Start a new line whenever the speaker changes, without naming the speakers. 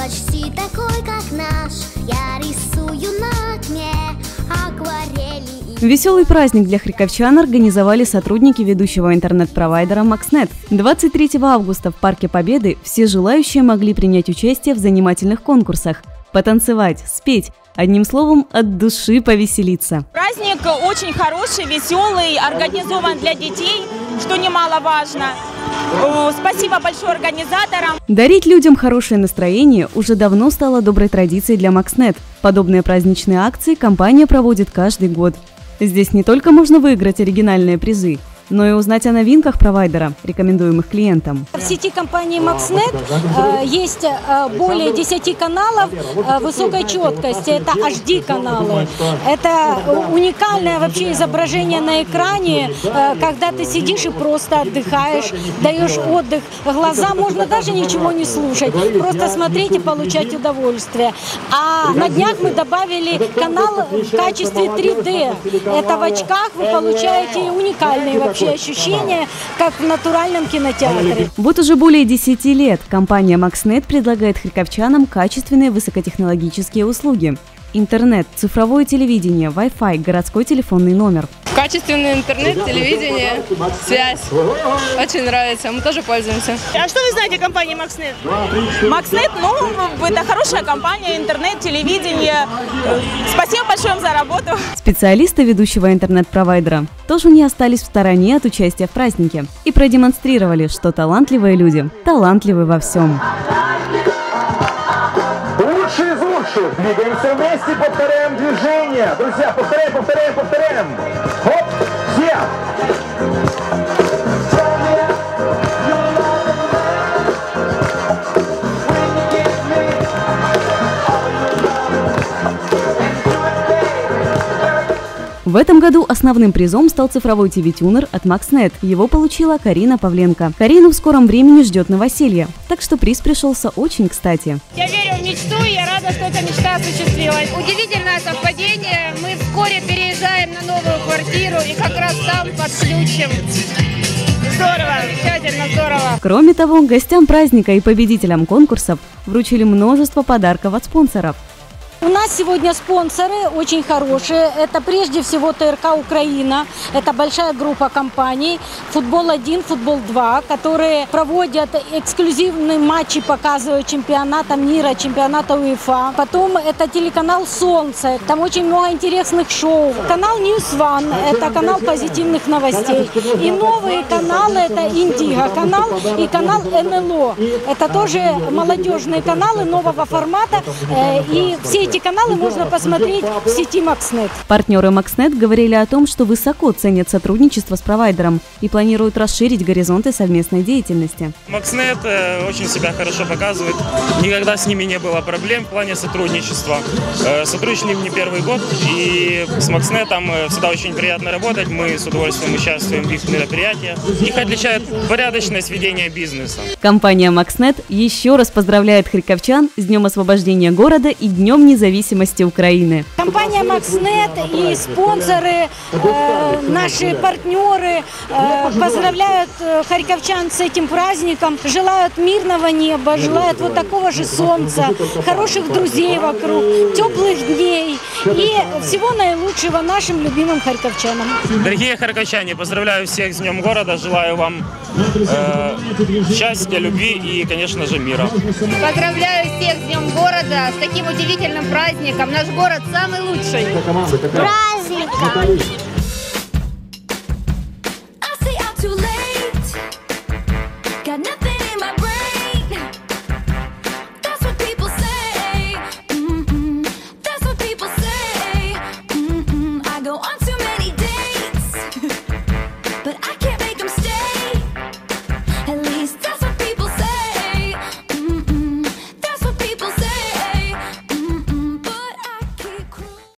почти такой, как наш. Я рисую на окне акварели.
Веселый праздник для харьковчан организовали сотрудники ведущего интернет-провайдера MaxNet. 23 августа в Парке Победы все желающие могли принять участие в занимательных конкурсах, потанцевать, спеть, одним словом, от души повеселиться.
Праздник очень хороший, веселый, организован для детей, что немаловажно. Спасибо большое организаторам.
Дарить людям хорошее настроение уже давно стало доброй традицией для MaxNet. Подобные праздничные акции компания проводит каждый год. Здесь не только можно выиграть оригинальные призы, но и узнать о новинках провайдера, рекомендуемых клиентам.
В сети компании MaxNet есть более 10 каналов высокой четкости. Это HD-каналы. Это уникальное вообще изображение на экране, когда ты сидишь и просто отдыхаешь, даешь отдых. Глаза можно даже ничего не слушать, просто смотреть и получать удовольствие. А на днях мы добавили канал в качестве 3D. Это в очках вы получаете уникальные вообще ощущения, как в натуральном кинотеатре.
Вот уже более 10 лет компания MaxNet предлагает харьковчанам качественные высокотехнологические услуги. Интернет, цифровое телевидение, Wi-Fi, городской телефонный номер.
Качественный интернет, телевидение, связь. Очень нравится, мы тоже пользуемся.
А что вы знаете о компании MaxNet? MaxNet, это хорошая компания, интернет, телевидение. Спасибо большое вам за работу.
Специалисты ведущего интернет-провайдера тоже не остались в стороне от участия в празднике и продемонстрировали, что талантливые люди талантливы во всем.
Лучшие из лучших. Двигаемся вместе, повторяем движение. Друзья, повторяем. Хоп, все.
В этом году основным призом стал цифровой ТВ-тюнер от MaxNet. Его получила Карина Павленко. Карину в скором времени ждет новоселье, так что приз пришелся очень кстати.
Я верю в мечту, и я рада, что эта мечта осуществилась.
Удивительное совпадение. Мы вскоре переезжаем на новую квартиру и как раз там подключим.
Здорово, замечательно, здорово.
Кроме того, гостям праздника и победителям конкурсов вручили множество подарков от спонсоров.
У нас сегодня спонсоры очень хорошие. Это прежде всего ТРК Украина. Это большая группа компаний. Футбол-1, Футбол-2, которые проводят эксклюзивные матчи, показывают чемпионата мира, чемпионата УЕФА. Потом это телеканал «Солнце». Там очень много интересных шоу. Канал News One. Это канал позитивных новостей. И новые каналы. Это Индиго канал и канал НЛО. Это тоже молодежные каналы нового формата. И все эти каналы можно посмотреть в сети MaxNet.
Партнеры MaxNet говорили о том, что высоко ценят сотрудничество с провайдером и планируют расширить горизонты совместной деятельности.
MaxNet очень себя хорошо показывает. Никогда с ними не было проблем в плане сотрудничества. Сотрудничали не первый год, и с MaxNet всегда очень приятно работать. Мы с удовольствием участвуем в их мероприятиях. Их отличает порядочность ведения бизнеса.
Компания MaxNet еще раз поздравляет харьковчан с Днем освобождения города и Днем независимости Украины.
Компания MaxNet и спонсоры, наши партнеры поздравляют харьковчан с этим праздником, желают мирного неба, желают вот такого же солнца, хороших друзей вокруг, теплых дней и всего наилучшего нашим любимым харьковчанам.
Дорогие харьковчане, поздравляю всех с Днем города, желаю вам счастья, любви и, конечно же, мира.
Поздравляю всех с Днем города, с таким удивительным праздником. Наш город самый лучший.
Праздником!